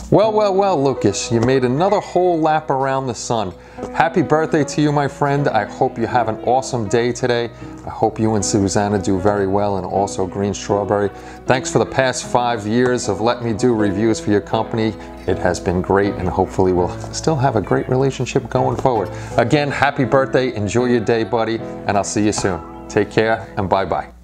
Well, well, well, Lucas, you made another whole lap around the sun. Happy birthday to you, my friend. I hope you have an awesome day today. I hope you and Susanna do very well, and also Green Strawberry. Thanks for the past 5 years of letting me do reviews for your company. It has been great, and hopefully we'll still have a great relationship going forward. Again, happy birthday. Enjoy your day, buddy, and I'll see you soon. Take care, and bye-bye.